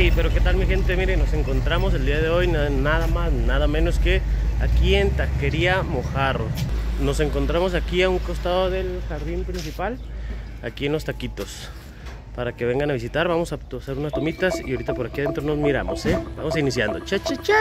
Hey, pero qué tal mi gente, miren, nos encontramos el día de hoy nada más, nada menos que aquí en Taquería Mojarro. Nos encontramos aquí a un costado del jardín principal, aquí en los taquitos, para que vengan a visitar. Vamos a hacer unas tomitas y ahorita por aquí adentro nos miramos, vamos iniciando. Cha, cha, cha.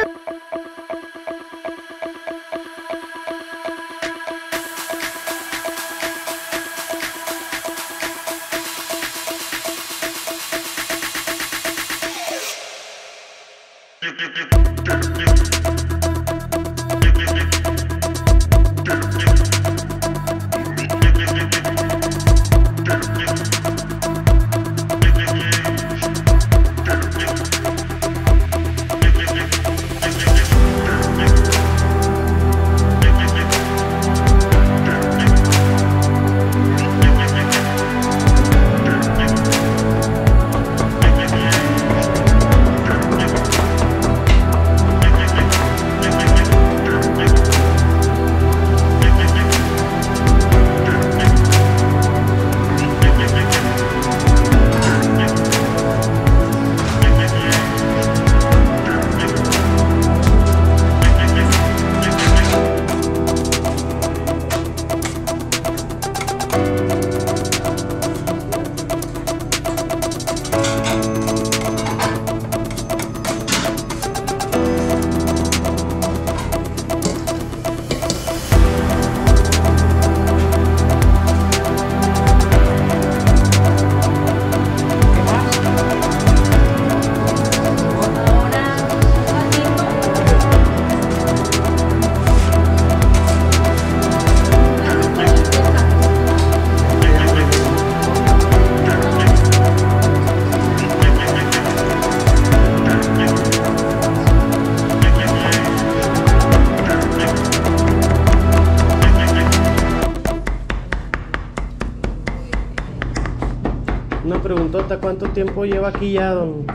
Una preguntota, ¿cuánto tiempo lleva aquí ya, don?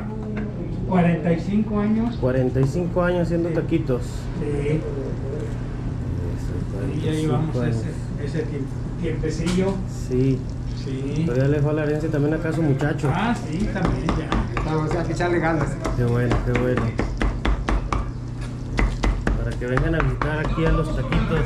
45 años. 45 años haciendo taquitos. Sí. Y ya llevamos ese tiempecillo. Sí. Sí. Todavía le dejó la herencia también acá a su muchacho. Ah, sí, también ya. Vamos a echarle ganas. Qué bueno, qué bueno. Para que vengan a visitar aquí a los taquitos.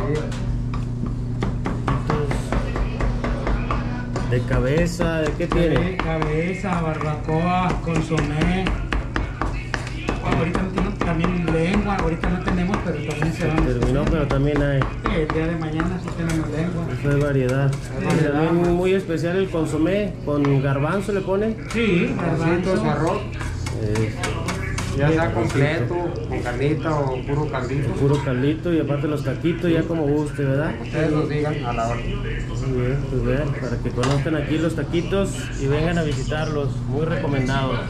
¿De cabeza? ¿De qué tiene? Cabeza, barbacoa, consomé. Ahorita también lengua, ahorita no tenemos, pero también se van. Terminó, pero también hay. El día de mañana sí tenemos lengua. Eso es variedad. También muy especial el consomé, con garbanzo le ponen. Sí, Garbanzos, arroz. Ya sea completo, con carnita o puro caldito. Puro caldito y aparte los taquitos ya como guste, ¿verdad? Ustedes nos digan a la hora. Muy bien, pues vean, para que conozcan aquí los taquitos y vengan a visitarlos, muy recomendados.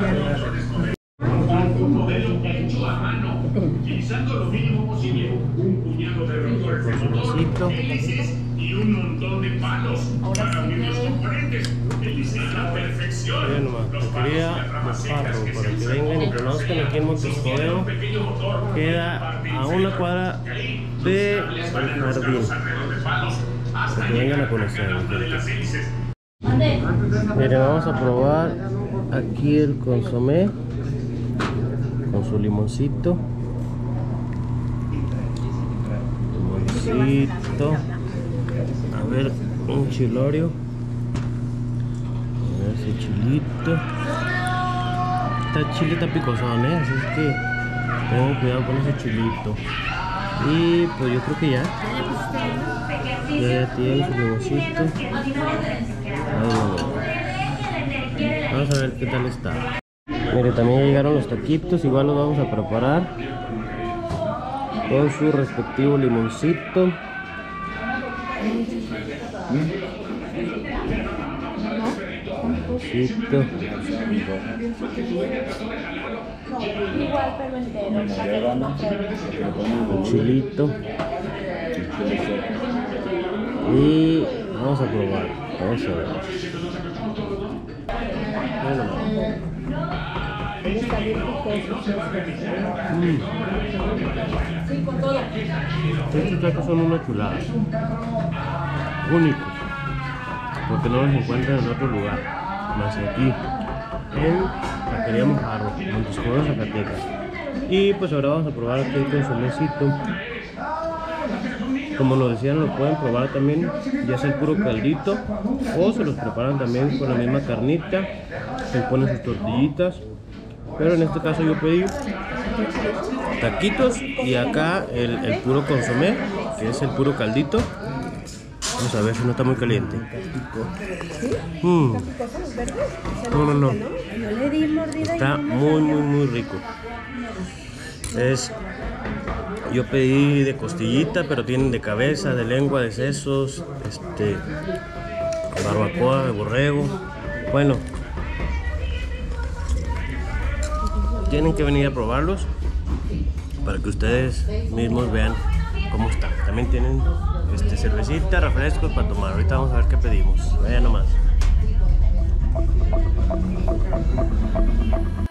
Un modelo hecho a mano, utilizando lo mínimo posible, un puñado de rotores de motor, hélices y un montón de palos para unir los componentes. El diseño a la perfección. Bien nomás, Taquería Mojarro, para que vengan y conozcan aquí en Montescodero. Queda a una cuadra de jardín, para que vengan a conocer. Miren, vamos a probar aquí el consomé con su limoncito. Limoncito. A ver, un chilorio. A ver ese chilito. Este chile está picosón, así es que tengan cuidado con ese chilito. Y pues yo creo que ya tiene su limoncito. Vamos a ver qué tal está. Mire, también ya llegaron los taquitos, igual los vamos a preparar con su respectivo limoncito. Limoncito. Igual pero entero. Un chilito. Y vamos a probar. Vamos a ver. Está bien picoso. Sí, con todo. Estos tacos son una chulada. Únicos. Porque no los encuentran en otro lugar. Más aquí. En Taquería Mojarro, Montescoro, Zacatecas. Y pues ahora vamos a probar aquí el consomecito. Como lo decían, lo pueden probar también, ya sea el puro caldito o se los preparan también con la misma carnita, se ponen sus tortillitas, pero en este caso yo pedí taquitos y acá el puro consomé, que es el puro caldito. Vamos a ver si no está muy caliente. No. Está muy rico. Yo pedí de costillita, pero tienen de cabeza, de lengua, de sesos, barbacoa, de borrego. Bueno, tienen que venir a probarlos para que ustedes mismos vean cómo está. También tienen cervecita, refrescos para tomar. Ahorita vamos a ver qué pedimos. Vean nomás.